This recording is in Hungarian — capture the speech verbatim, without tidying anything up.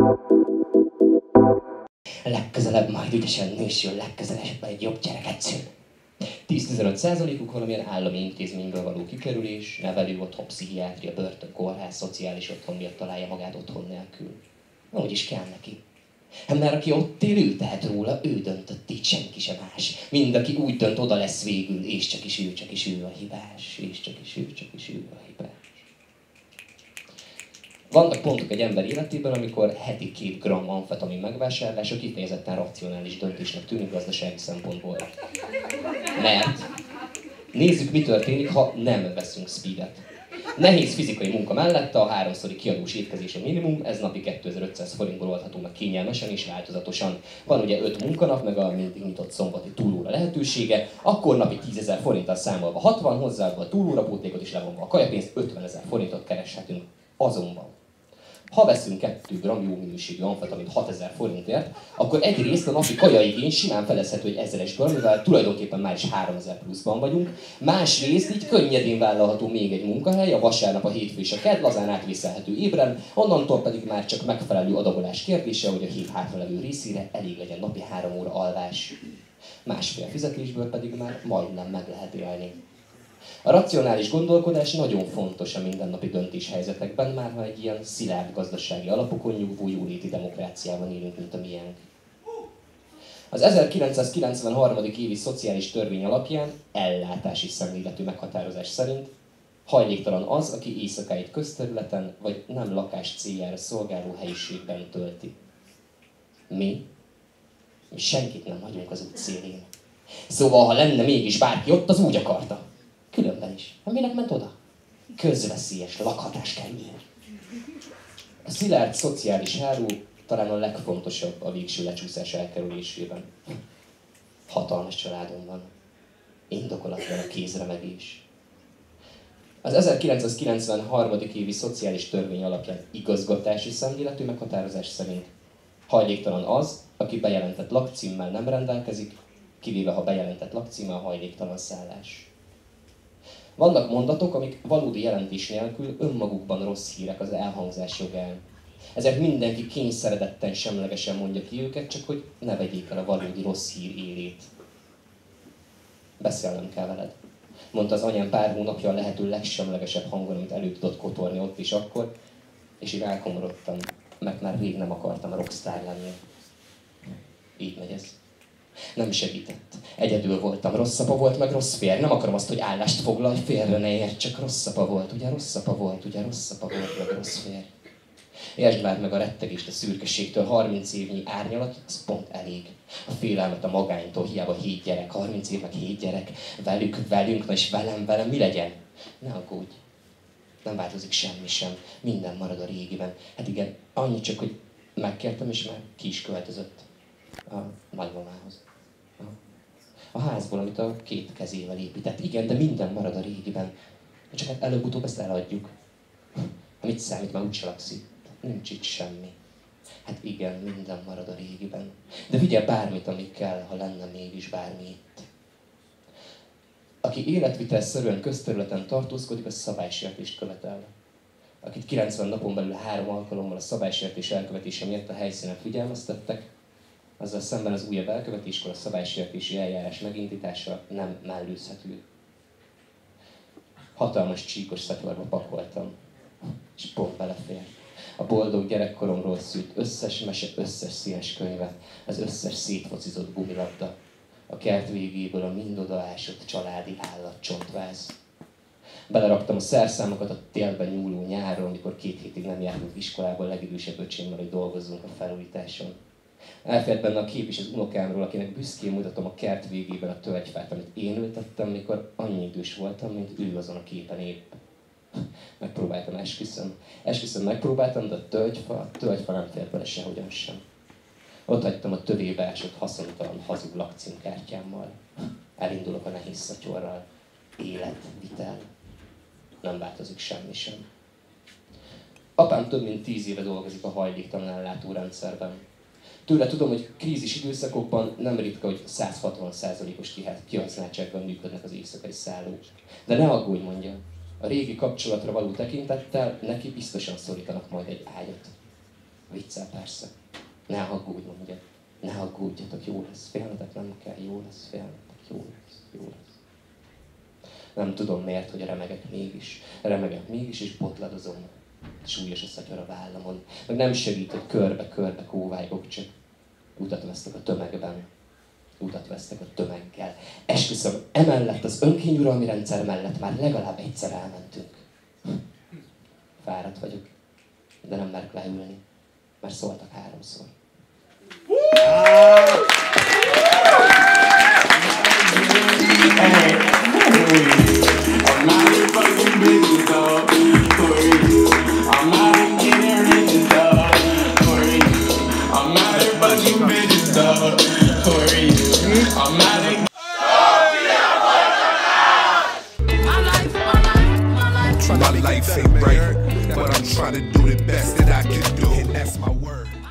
Legközelebb majd ügyesen nősül, legközelebb egy jobb gyereket szül. tíz-tizenöt százalékuk valamilyen állami intézményből való kikerülés, nevelő otthon, pszichiátria, börtön, kórház, szociális otthon miatt találja magát otthon nélkül. Úgy is kell neki. Mert aki ott él, ő tehet róla, ő döntött így, senki sem más. Mind, aki úgy dönt, oda lesz végül, és csak is ő, csak is ő a hibás, és csak is ő, csak is ő a hibás. Vannak pontok egy ember életében, amikor heti két gramm amfetamin megvásárlása kifejezetten racionális döntésnek tűnik gazdasági szempontból. Mert nézzük, mi történik, ha nem veszünk speedet. Nehéz fizikai munka mellett a háromszori kiadós étkezés a minimum, ez napi kétezer-ötszáz forintból oldható meg kényelmesen és változatosan. Van ugye öt munkanap, meg a mindig nyitott szombati túlóra lehetősége, akkor napi tízezer forinttal számolva hatvan, hozzáadva a túlórapótékot is levonva a kajapénzt, ötvenezer forintot kereshetünk. Azonban, ha veszünk kettő gramm jó minőségű amfetamint hatezer forintért, akkor egyrészt a napi kajaigény simán felezhető egy ezeresből, mivel tulajdonképpen már is háromezer pluszban vagyunk. Másrészt így könnyedén vállalható még egy munkahely, a vasárnap, a hétfő és a kedd, lazán átvészelhető ébren, onnantól pedig már csak megfelelő adagolás kérdése, hogy a hét hátralevő részére elég legyen napi három óra alvás. Másfél fizetésből pedig már majdnem meg lehet élni. A racionális gondolkodás nagyon fontos a mindennapi döntéshelyzetekben, már ha egy ilyen szilárd gazdasági alapokon nyugvó jóléti demokráciában élünk, mint a miénk. Az ezerkilencszázkilencvenhárom. évi szociális törvény alapján, ellátási szemléletű meghatározás szerint, hajléktalan az, aki éjszakáit közterületen vagy nem lakás céljára szolgáló helyiségben tölti. Mi? Mi senkit nem hagyunk az út szélén. Szóval, ha lenne mégis bárki ott, az úgy akarta. Különben is. Hát minek ment oda? Közveszélyes lakhatás kell írni. A szilárd szociális háló talán a legfontosabb a végső lecsúszás elkerülésében. Hatalmas családom van. Indokolatlan a kézremegés. Az ezerkilencszázkilencvenhárom. évi szociális törvény alapján igazgatási szemléletű meghatározás szerint hajléktalan az, aki bejelentett lakcímmel nem rendelkezik, kivéve ha bejelentett lakcímmel hajléktalan szállás. Vannak mondatok, amik valódi jelentés nélkül önmagukban rossz hírek az elhangzás jogán. Ezért mindenki kényszeredetten semlegesen mondja ki őket, csak hogy ne vegyék el a valódi rossz hír élét. Beszélnem kell veled, mondta az anyám pár hónapja a lehető legsemlegesebb hangon, amit elő tudott kotorni ott is akkor, és én elkomorodtam, mert már rég nem akartam rockstar lenni. Így megy ez. Nem segített. Egyedül voltam, rossz apa volt, meg rossz férj. Nem akarom azt, hogy állást foglalj, félre ne érts, csak rossz apa volt, ugye rossz apa volt, ugye rossz apa volt, meg rossz férj. Értsd már meg a rettegést a szürkeségtől, harminc évnyi árnyalat, az pont elég. A félelmet a magánytól, hiába hét gyerek, harminc év meg hét gyerek, velük, velünk, na és velem, velem, mi legyen? Ne aggódj. Nem változik semmi sem, minden marad a régiben. Hát igen, annyi csak, hogy megkértem, és már ki is költözött a nagymamához. A házból, amit a két kezével épített. Igen, de minden marad a régiben. Csak hát előbb-utóbb ezt eladjuk. Amit számít, már úgyse lakszik. Nincs itt semmi. Hát igen, minden marad a régiben. De vigye bármit, ami kell, ha lenne mégis bármi itt. Aki életvitelszerűen közterületen tartózkodik, az szabálysértést követel. Akit kilencven napon belül három alkalommal a szabálysértés elkövetése miatt a helyszínen figyelmeztettek, azzal szemben az újabb elkövetéskor a szabálysértési eljárás megindítása nem mellőzhető. Hatalmas csíkos szatyorba pakoltam, és pont belefér. A boldog gyerekkoromról szült összes mese, összes színes könyve, az összes szétfocizott gumilabda, a kert végéből a mind odaásott családi állatcsontváz. Beleraktam a szerszámokat a télben nyúló nyáron, amikor két hétig nem jártunk iskolába a legidősebb öcsémmel, hogy dolgozzunk a felújításon. Elfért benne a kép is az unokámról, akinek büszkén mutatom a kert végében a tölgyfát, amit én ültettem, mikor annyi idős voltam, mint ő azon a képen épp. Megpróbáltam, esküszöm. Esküszöm, megpróbáltam, de a tölgyfa, a tölgyfa nem fért bele sehogyan sem. Ott hagytam a tövébe ásott haszontalan hazug lakcímkártyámmal. Elindulok a nehéz szatyorral. Élet, vitel. Nem változik semmi sem. Apám több mint tíz éve dolgozik a hajléktalan ellátórendszerben. Tőle tudom, hogy krízis időszakokban nem ritka, hogy száz hatvan százalékos kihasználtságban működnek az éjszakai szállók. De ne aggódj, mondja, a régi kapcsolatra való tekintettel neki biztosan szorítanak majd egy ágyat. Viccel persze. Ne aggódj, mondja. Ne aggódjatok, jó lesz. Félnetek nem kell, jó lesz, félnetek, jó lesz, jó lesz. Nem tudom miért, hogy remegek mégis. Remegek mégis, és botladozom. Súlyos a szatyor a vállamon. Meg nem segít, hogy körbe-körbe kóvályogok, csak utat vesztek a tömegben. Utat vesztek a tömeggel. Esküszöm, emellett az önkényuralmi rendszer mellett már legalább egyszer elmentünk. Fáradt vagyok, de nem merek leülni, mert szóltak háromszor. My life ain't right, but I'm trying to do the best that I can do, and that's my word.